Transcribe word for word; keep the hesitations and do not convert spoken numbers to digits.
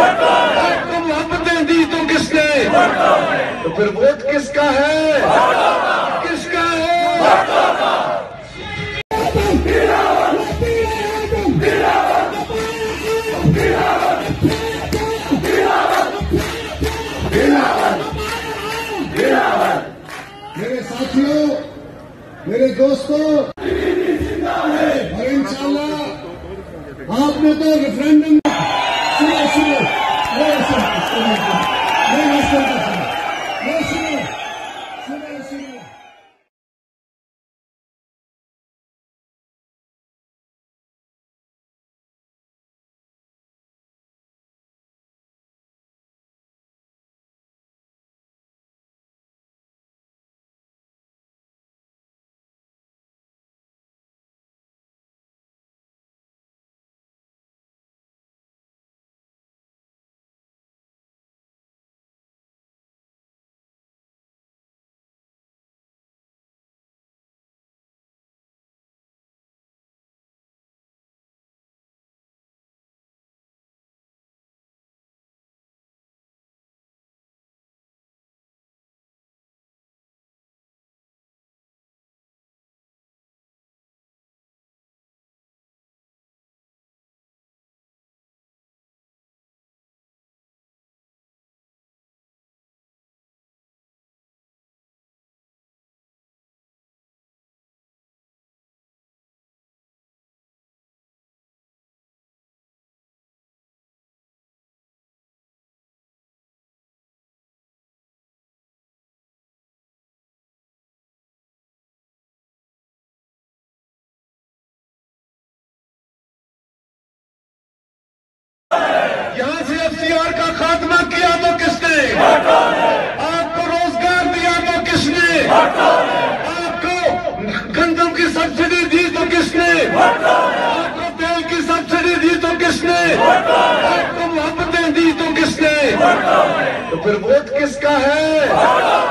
आपको मोहब्बतें दी तो किसने? तो फिर वोट किसका है? किसका है? मेरे साथियों, मेरे दोस्तों, और इंशाल्लाह आपने तो रेफरेंडम सुनो सुनो सुनो सुनो सुनो सुनो यहाँ से एफसीआर का खात्मा किया तो किसने? आपको रोजगार दिया तो किसने? आपको गंदम की सब्सिडी दी तो किसने? आपको तेल की सब्सिडी दी तो किसने? आपको मोहब्बतें दी तो किसने? तो फिर वोट किसका है?